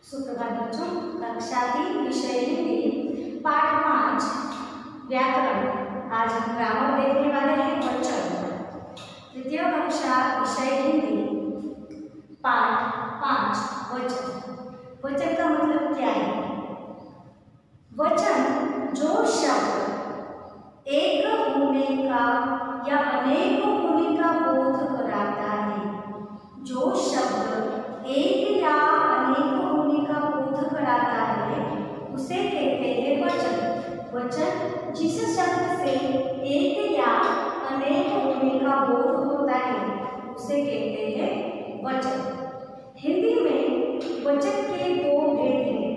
सुप्रभात बच्चों, कक्षा 3 विषय हिंदी पाठ 5 व्याकरण। आज हम ग्रामर देखने वाले हैं वचन। तृतीय कक्षा विषय हिंदी पाठ 5 वचन। वचन का मतलब क्या है? वचन जो शब्द एक होने का या अनेक होने का बोध कराता है। जो शब्द एक या अनेक होने का बोध कराता है उसे कहते हैं वचन। वचन जिस शब्द से एक या अनेक होने का बोध होता है उसे कहते हैं वचन। हिंदी में वचन के दो भेद हैं।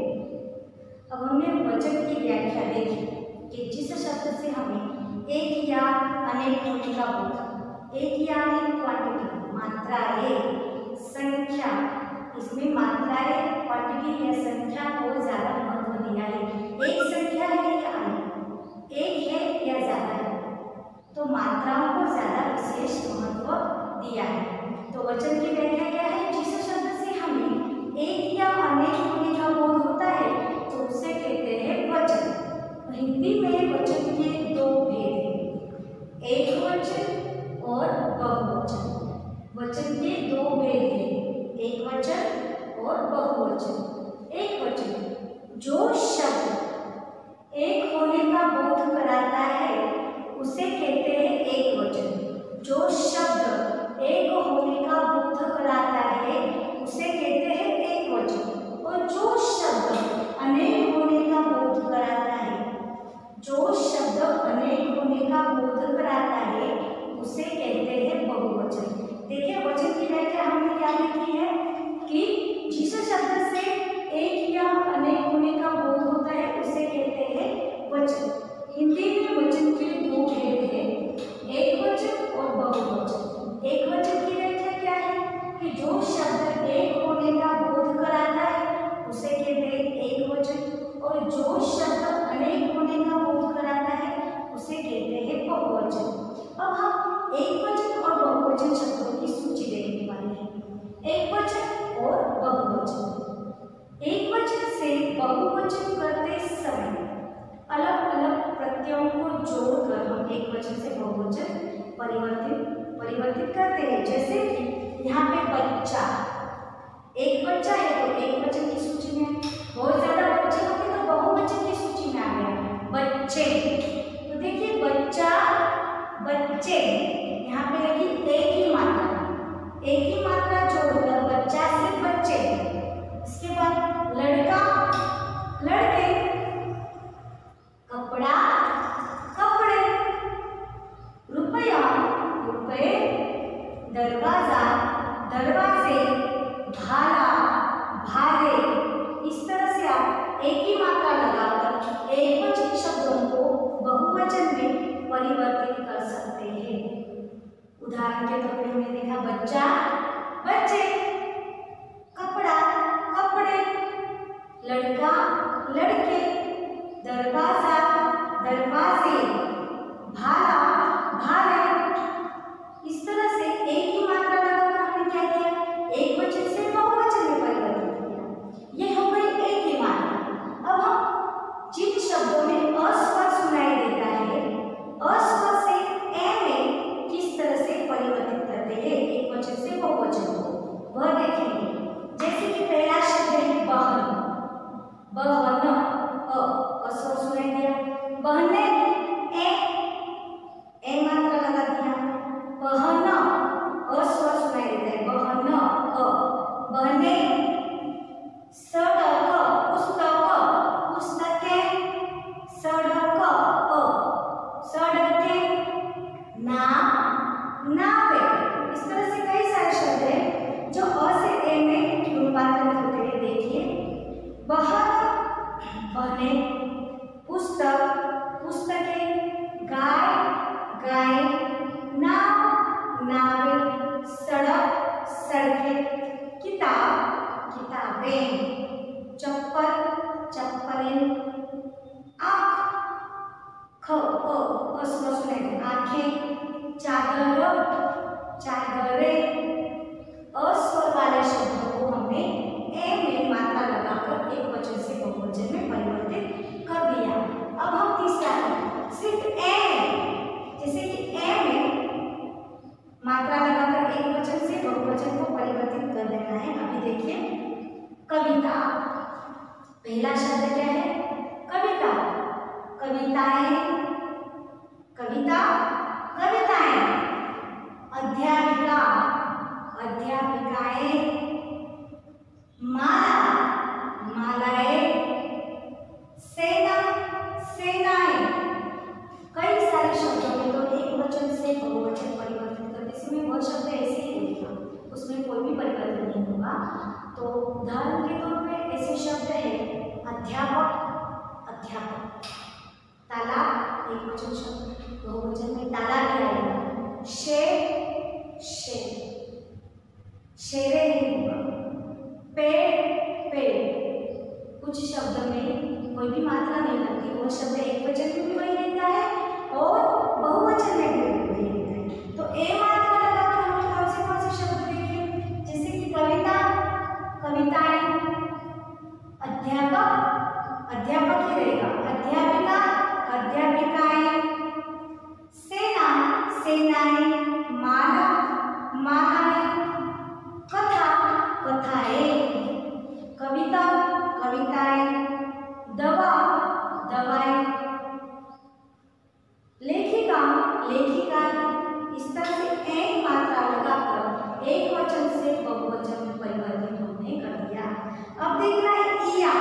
अब हमने वचन की व्याख्या देखी कि जिस शब्द से हमें एक या अनेक होने का बोध, एक या अनेक क्वांटिटी, मात्रा है, संख्या, इसमें मात्रा है, क्वांटिटी या संख्या को ज्यादा महत्व दिया है। एक संख्या है या अनेक, एक है या ज्यादा है, तो मात्राओं को ज्यादा विशेष महत्व दिया है। तो वचन की व्याख्या क्या है? जिस शब्द से हमें एक या अनेक होने का बोध होता है तो उसे कहते हैं वचन। हिंदी में वचन के दो भेद हैं, एक वचन और बहुवचन। वचन के दो भेद हैं, एक वचन और बहुवचन। एक वचन जो शब्द एक होने का बोध कराता है उसे कहते हैं एक वचन। जो शब्द एक होने का बोध कराता है उसे कहते हैं एक वचन। और जो शब्द अनेक होने का बोध कराता है, जो शब्द अनेक होने का बोध कराता है उसे कहते हैं बहुवचन। देखिए, वचन की व्याख्या हमने क्या देखी है कि जिस शब्द से एक या अनेक होने का बोध होता है उसे कहते हैं वचन। हिंदी में वचन के दो भेद हैं, एक वचन और बहुवचन। एक वचन की व्याख्या क्या है कि जो शब्द एक होने का बोध कराता है उसे कहते हैं एक वचन, और जो शब्द अनेक होने का बोध कराता है उसे कहते हैं बहुवचन। अब हम एक वचन और बहुवचन शब्दों की सूची देखने वाले हैं। एक वचन और बहुवचन। एक वचन से बहुवचन करते समय अलग अलग प्रत्ययों को जोड़कर हम एक वचन से बहुवचन परिवर्तित करते हैं। जैसे कि यहाँ पे बच्चा, एक बच्चा है तो एक वचन की सूची में, बहुत ज्यादा बच्चे होंगे तो बहुवचन की सूची में आ गया बच्चे। तो देखिए, बच्चा, बच्चे, यहाँ पे लगी एक ही मात्रा जोड़कर बच्चा से बच्चे। इसके बाद लड़का, लड़के, कपड़ा, कपड़े, रुपया, रुपए, दरवाजा, दरवाजे, भाला, भाले। इस तरह से आप एक ही मात्रा लगाकर एक वचन शब्दों को बहुवचन में परिवर्तित कर सकते हैं। उदाहरण के तौर पर हमने देखा बच्चा, बच्चे, कपड़ा, कपड़े, लड़का, लड़के, दरवाजा, दरवाजे, भाला, भाले। इस तरह से एक ही मात्रा लगाकर हमने क्या किया? एक वचन से बहुवचन में परिवर्तित किया। यह हो गई एक ही मात्रा। अब हम जिन शब्दों में अस्वर सुनाई देता है, अस्वर से ए में किस तरह से परिवर्तित करते हैं एक वचन से बहुवचन को परिवर्तित कर देना है। अभी देखिए कविता, पहला शब्द क्या है? कविता। कविताएं, कविता, कविताएं। अध्यापिका, अध्यापिकाएं। माला, मालाएं। सेना, सेनाएं। कई सारे शब्दों में तो एक वचन से बहुवचन परिवर्तित करते, इसमें वह शब्द ऐसे ही रहेगा, उसमें कोई भी परिवर्तन नहीं होगा। तो उदाहरण के तौर पे ऐसे शब्द है अध्यापक, अध्यापक। तालाब एक वचन शब्द, बहुवचन में तालाब भी आएगा। शेर, शेर, शेरे नहीं होगा। पेड़, पेड़। कुछ शब्द में कोई भी मात्रा नहीं लगती, वो शब्द एक वचन में भी वही रहता है और बहुवचन में भी वही रहता है। तो ए मात्रा लगा के हम कौन से शब्द देखिए, जैसे कि कविता, कविताएं। अध्यापक, अध्यापक ही रहेगा। अध्यापिका, अध्यापिकाएं। सेना, सेनाएं। माला, मालाएं। कथा, कथाएं। कविता, कविताएं। दवा, दवाएं। लेखिका, लेखिकाएं। इस तरह से एक मात्रा लगाकर एक वचन से बहुवचन में परिवर्तित हमने कर दिया। अब देखना है इया।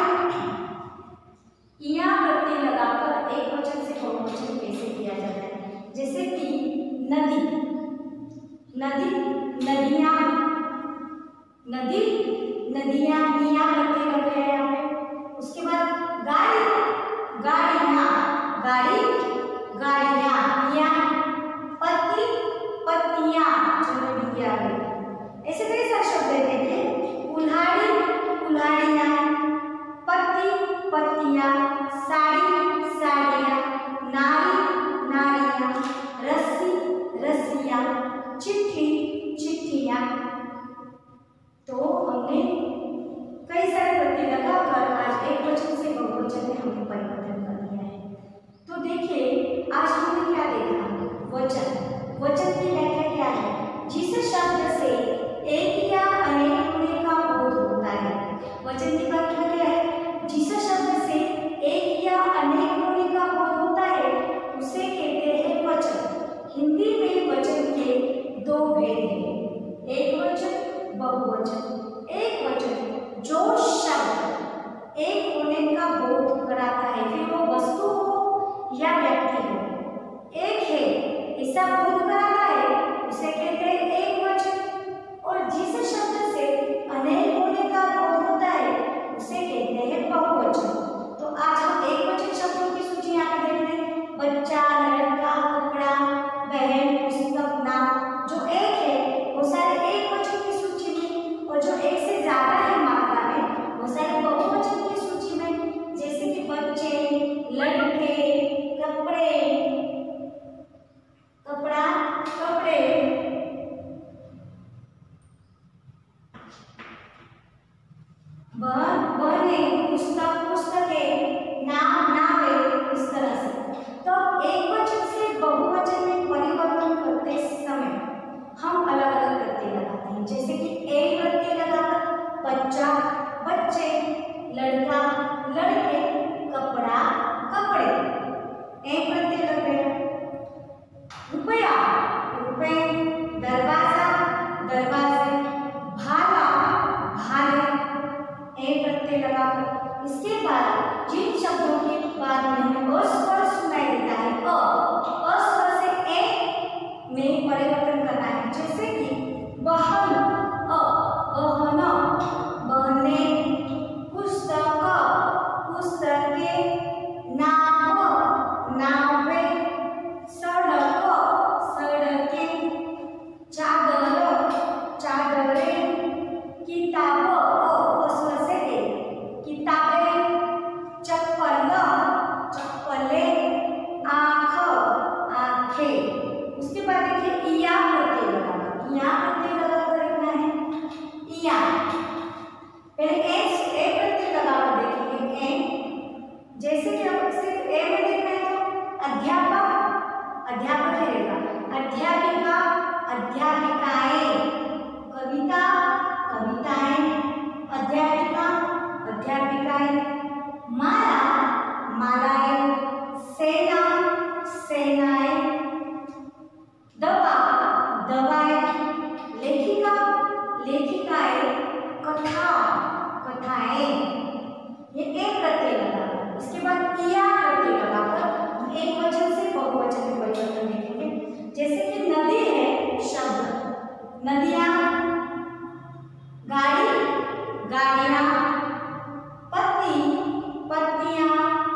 इया प्रत्यय लगाकर एक वचन से बहुवचन कैसे किया जाता है, जैसे कि नदी, नदी, नदियां। नदी, नदियां। इया प्रत्यय लग गया है यहाँ पे। उसके बाद गाड़ी, गाड़ियां, गाड़ी, गाड़ियां। इया। पत्ती, पत्तियां। चलो भी क्या है, ऐसे कई सारे शब्द है। देखिए कुल्हाड़ी, कुल्हाड़ियां। पत्ती, पत्तियां। साड़ी, साड़ियां। नारी, नारियां। रस्सी, रस्सियां। चिट्ठी, चिट्ठियां। तो हमने कई सारे प्रत्यय लगाकर आज एक वचन से बहुवचन में हमने परिवर्तन कर दिया है। तो देखिए आज हमने क्या देखा? वचन। वचन की व्याख्या क्या है? जिस शब्द से एक या अनेक होने का बोध होता है। वचन की व्याख्या क्या है? जिस शब्द से एक या अनेक होने का बोध होता है उसे कहते हैं वचन। हिंदी में वचन के दो भेद हैं, एक वचन, बहुवचन। एक वचन जो शब्द एक होने का बोध कराता है, फिर वो वस्तु हो या व्यक्ति हो, एक है ऐसा बोध कराता है उसे कहते हैं एक वचन। और जिस शब्द से अनेक होने का बोध होता है उसे कहते हैं बहुवचन। तो आज हम एक वचन शब्दों की सूची यहाँ पे देख रहे हैं। बच्चा, लड़का, कपड़ा, बहन, पुस्तक, नाम। जो एक है वो सारे एक वचन की सूची में, और जो एक से ज्यादा है मात्रा में वो सारे बहुवचन की सूची में, जैसे कि बच्चे, लड़के, कपड़े, कपड़ा, कपड़े। बहनें, पुस्तक, पुस्तकें, नाम, नावें। इस तरह से तो एक वचन से बहुवचन में परिवर्तन करते समय हम अलग अलग प्रत्यय लगाते हैं, जैसे कि एक प्रत्यय लगाकर बच्चा, बच्चे, लड़का, लड़के, कपड़ा, कपड़े। एक प्रत्यय लग गया। रुपया, रुपए, दरवाजा, दरवाजे, भाला, भाले। एक प्रत्यय लगाकर इसके बाद जिन कथाएं, ये एक प्रत्यय लगा। इसके बाद इया प्रत्यय लगाकर हम एक वचन से बहुवचन में परिवर्तन देखेंगे। जैसे कि नदी है शब्द, नदियां, गाड़ी, गाड़ियां, पत्ती, पत्तियां,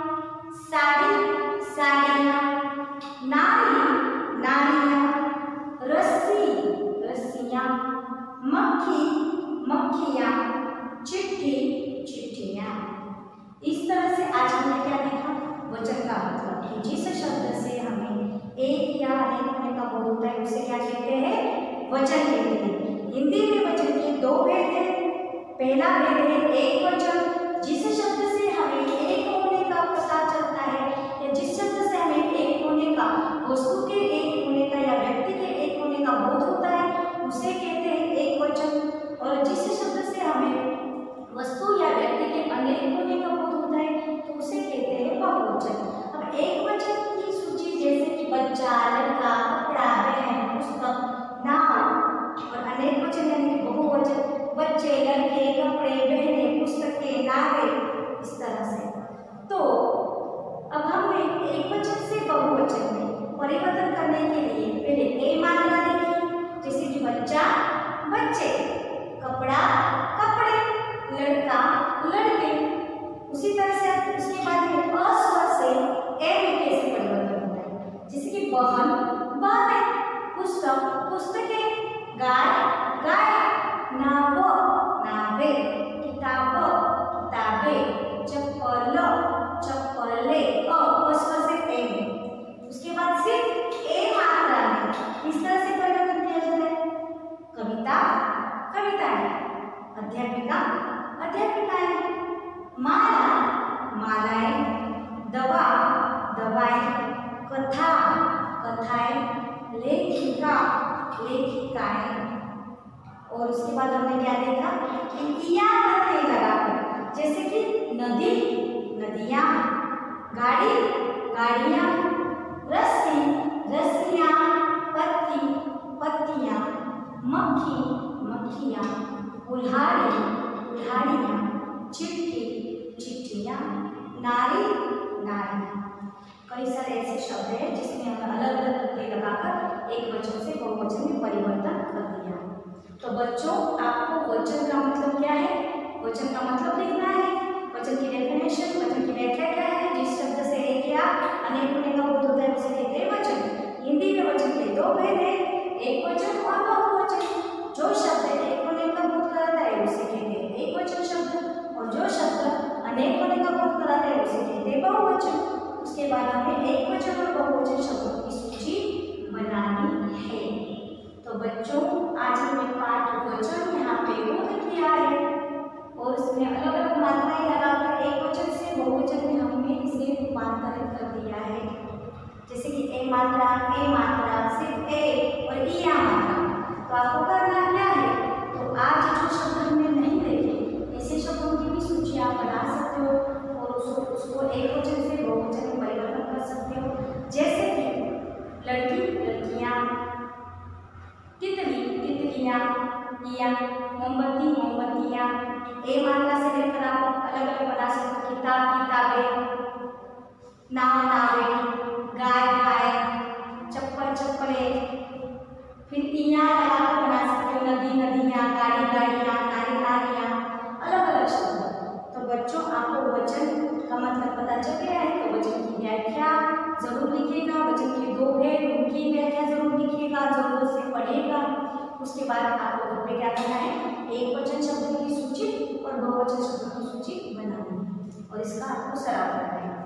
साड़ी, साड़ियां, नारी, नारियां, रस्सी, रस्सियां, मक्खी, मक्खियां, चिट्ठी, चिट्ठियां। इस तरह से आज हमने क्या देखा, वचन का मतलब कि जिस शब्द से हमें एक या अनेक होने का बोध होता है उसे क्या कहते हैं, वचन कहते हैं। हिंदी में वचन के दो भेद हैं। पहला भेद है एक वचन, जिस शब्द से हमें एक होने का पता चलता है या जिस शब्द से हमें एक होने का, वस्तु के एक होने का या व्यक्ति के एक होने का बोध होता है उसे कहते हैं एक वचन। और जिस शब्द से हमें वस्तु या व्यक्ति के अनेक होने का बोध होता है तो उसे कहते हैं बहुवचन। अब एक वचन की सूची जैसे कि बच्चा, लड़का, कपड़ा, बहन, पुस्तक, नाम, और अनेक वचन यानी कि बहुवचन, बच्चे, लड़के, कपड़े, बहनें, पुस्तकें, नावें, इस तरह से। तो अब हमें एक वचन से बहुवचन में परिवर्तन करने के लिए पहले ए मात्रा देखी, जैसे कि बच्चा, बच्चे, कपड़ा, कपड़े, लड़का, लड़के। उसी तरह से उसके बाद में अ स्वर से ए में कैसे परिवर्तन होता है, जैसे कि बहन, बहनें, पुस्तक, पुस्तकें, गाय, गाय, नाव, नावें, किताब, किताबें, चप्पल, चप्पलें, अ स्वर से ए में। उसके बाद सिर्फ ए मात्रा में इस तरह से परिवर्तन किया जाता है, कविता, कविताएं, अध्यापिका, अध्यापिकाएं, माला, मालाएं, दवा, दवाएं, कथा, कथाएं, लेखिका, लेखिकाएं। और उसके बाद हमने क्या देखा कि इया प्रत्यय लगाकर, जैसे कि नदी, नदियां, गाड़ी, गाड़ियां, रस्सी, रस्सियां, पत्ती, पत्तियां, मक्खी, मक्खियां, कुल्हाड़ी, कुल्हाड़ियां, चिट्ठी, चिट्ठियां, नारी, नारियां। कई सारे ऐसे शब्द हैं जिसमें हमने अलग अलग प्रत्यय लगाकर एक वचन से बहुवचन में परिवर्तन कर दिया। तो बच्चों, आपको वचन का मतलब क्या है, वचन का मतलब लिखना है। वचन की डेफिनेशन, वचन की व्याख्या क्या है, जिस शब्द से एक या अनेक होने का बोध होता है उसे कहते हैं वचन। हिंदी में वचन के दो भेद हैं, एक वचन और बहुवचन। जो शब्द एक होने का बोध कराता है उसे कहते हैं एक वचन शब्द, और जो शब्द अनेक होने का बोध कराता है उसे कहते हैं बहुवचन। उसके बाद हमें एक वचन और बहुवचन शब्दों की सूची बनानी है। तो बच्चों, आज हमने पाठ वचन यहाँ पे बोध किया है और उसमें अलग अलग मात्राएं लगाकर एक वचन से बहुवचन में हमने इसे रूपांतरित कर दिया है। जैसे कि ए मात्रा, सिर्फ ए और इया मात्रा। तो आपको करना क्या है, तो आज जो शब्द हमने नहीं देखे ऐसे शब्दों की भी सूची आप बना सकते हो और उसको एक वचन से बहुवचन में परिवर्तन कर सकते हो। जैसे कि लड़की, लड़कियां, तितली, तितलियां, दिया, मोमबत्ती, मोमबत्तियां। ए मात्रा से लेकर आप अलग अलग बना सकते हो, किताब, किताबें, नाव, नावें, गाय, गाय, चप्पल, चप्पलें। फिर इया लगाकर बना सकते हो, नदी, नदियां, गाड़ी, गाड़ियां, नारी, नारियां, अलग अलग शब्द। तो बच्चों, आपको वचन का मतलब पता चल गया है। तो वचन की व्याख्या जरूर लिखिएगा, वचन के दो भेद उनकी व्याख्या जरूर लिखिएगा, जरूर से पढ़िएगा। उसके बाद आपको घर पे क्या करना है, एक वचन शब्दों की सूची और बहुवचन शब्दों की सूची बनानी है और इसका आपको सराव करना है।